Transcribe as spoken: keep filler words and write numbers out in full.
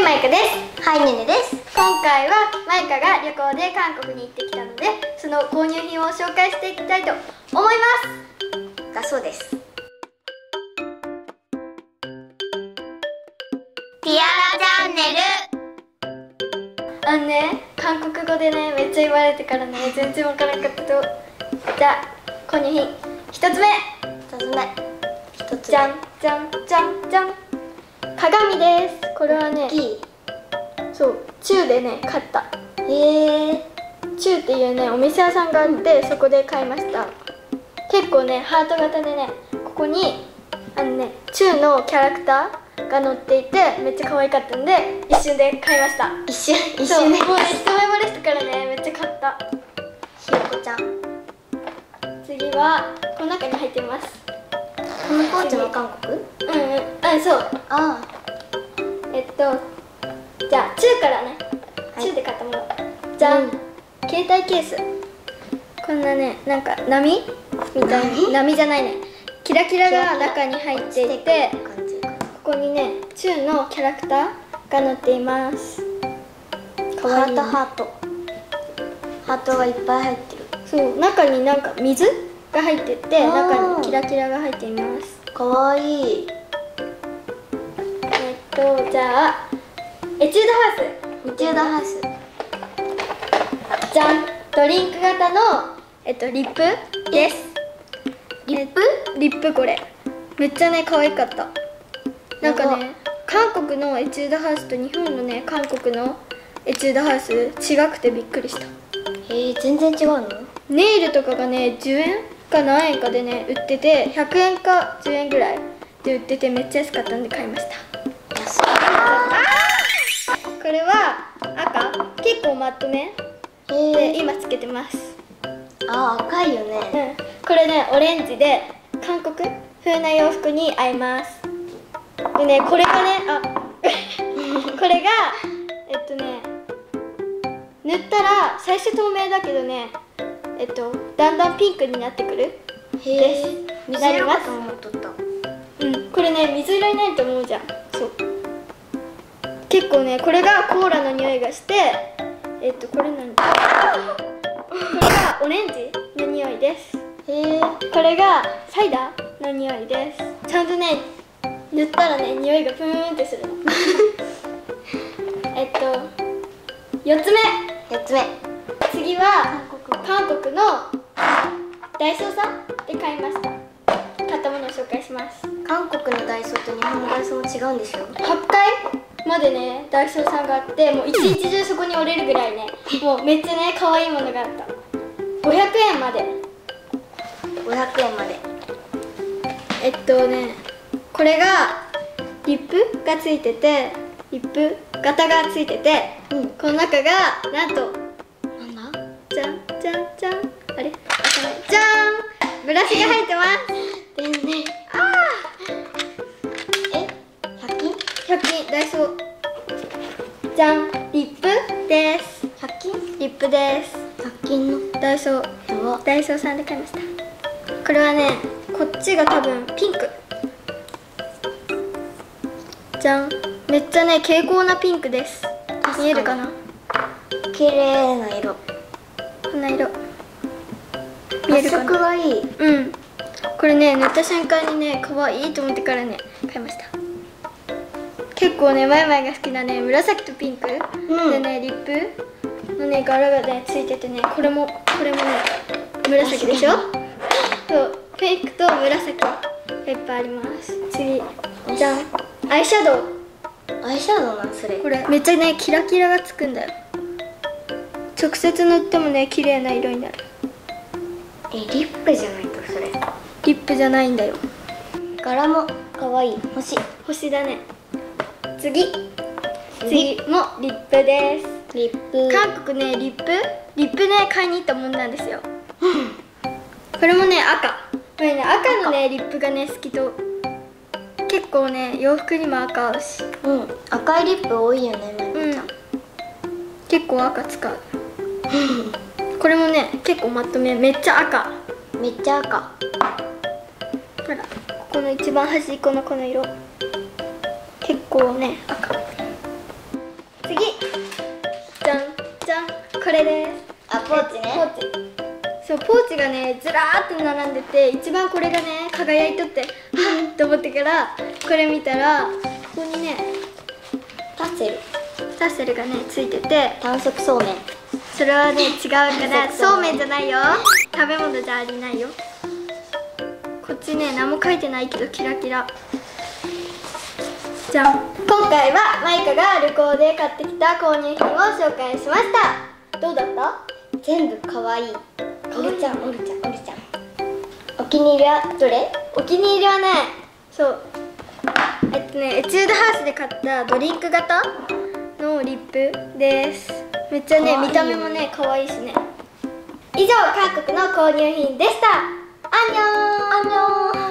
マイカです。 はい、ねねです。 今回はマイカが旅行で韓国に行ってきたので、その購入品を紹介していきたいと思いますだそうです。ティアラチャンネル。 あのね、韓国語でね、めっちゃ言われてからね、全然わからなかったと。じゃあ、購入品ひとつめひとつめひとつめじゃんじゃんじゃんじゃん、鏡です。これはね、そう、チューでね、買った。 へえ。 チューっていうね、お店屋さんがあって、そこで買いました。結構ね、ハート型でね、ここにあのね、チューのキャラクターが載っていて、めっちゃ可愛かったんで一瞬で買いました。 一瞬一そう、 瞬で。 もうね、一目惚れしたからね、めっちゃ買った。 ひよこちゃん。 次はこの中に入っています。 このポーチも韓国？ うんうん、うん、そう。 ああ。 えっとじゃあチューからね、 はい、 チューで買ったものじゃん、うん、携帯ケース。こんなね、なんか波みたいな、波じゃないね、キラキラが中に入っていて、ここにね、チューのキャラクターが載っています。かわいい、ね、 ハートハートハートがいっぱい入ってる。 そう、中になんか水が入ってて、中にキラキラが入っています。 かわいい。 えっとじゃあエチュードハウス。 エチュードハウス。 じゃん、ドリンク型のえっとリップです。 リップ？ リップ、これめっちゃね、可愛かった。なんかね、韓国のエチュードハウスと日本のね、韓国のエチュードハウス違くてびっくりした。 へえ、全然違うの？ ネイルとかがね、じゅうえんか何円かでね、売ってて、ひゃくえんかじゅうえんぐらいで売ってて、めっちゃ安かったんで買いました。 安い。 これは赤、結構マットめで今つけてます。 あ、赤いよね。 うん、これね、オレンジで韓国風な洋服に合います。でね、これがね、あこれがえっとね、塗ったら最初透明だけどね、えっとだんだんピンクになってくるです。 水色かと思っとった。 うん、これね、水色になると思うじゃん。そう、結構ね、これがコーラの匂いがして、えっとこれなんだこれがオレンジの匂いです。 へえ。これがサイダーの匂いです。ちゃんとね、塗ったらね、匂いがプーンってするのえっとよっつめよっつめ次は韓国のダイソーさんで買いました。買ったものを紹介します。 韓国のダイソーと日本のダイソーも違うんでしょ。 はちかいまでね、ダイソーさんがあって、もう一日中そこに折れるぐらいね、もうめっちゃね、可愛いものがあった。ごひゃくえんまでごひゃくえんまで。 えっとね、これがリップがついてて、リップ型がついてて、うん、この中がなんと、 なんだ？ じゃんじゃんじゃん、あれ？開かない。じゃーん、ブラシが入ってます。 でんね。 あー。 え？ひゃく均？ ひゃく均、ダイソー。じゃん、リップです。 ひゃく均？ リップです。 ひゃく均のダイソー。ダイソーさんで買いました。これはね、こっちが多分ピンク。じゃん、めっちゃね、蛍光なピンクです。見えるかな？ 綺麗な色。 こんな色見えるかな？ 発色がいい。 うん、これね、塗った瞬間にね、可愛いと思ってからね、買いました。結構ね、マイマイが好きなね、紫とピンク、うん、でね、リップのね、柄がね、ついててね、これもこれもね、紫でしょ。そう、ピンクと紫がいっぱいあります。次、じゃん、アイシャドウ。 アイシャドウなんそれ。 これめっちゃね、キラキラがつくんだよ。直接塗ってもね、綺麗な色になる。 え、リップじゃないとそれ。 リップじゃないんだよ。 柄も可愛い。星。 星だね。次次もリップです。 リップ。 韓国ね、リップリップね、買いに行ったもんなんですよこれもね、赤。これね、赤のね、リップがね、好きと。結構ね、洋服にも赤合うし。 うん、赤いリップ多いよね、まゆちゃん。結構赤使うこれもね、結構まとめ、めっちゃ赤。 めっちゃ赤。 ほら、ここの一番端っこのこの色、結構ね、赤。 そうポーチがねずらーって並んでて、一番これがね輝いとってはっと思ってからこれ見たら、ここにねタッセルタッセルがねついてて、 短足そうめん。 それはね違うからそうめんじゃないよ、食べ物じゃありないよ。こっちね何も書いてないけどキラキラじゃん。今回はマイカが旅行で買ってきた購入品を紹介しました。どうだった？ 全部かわいい。おるちゃんおるちゃんおるちゃん。お気に入りはどれ？ お気に入りはね、そうえっとねエチュードハウスで買ったドリンク型のリップです。めっちゃね見た目もね可愛いしね。以上韓国の購入品でした。アンニョン。 あのー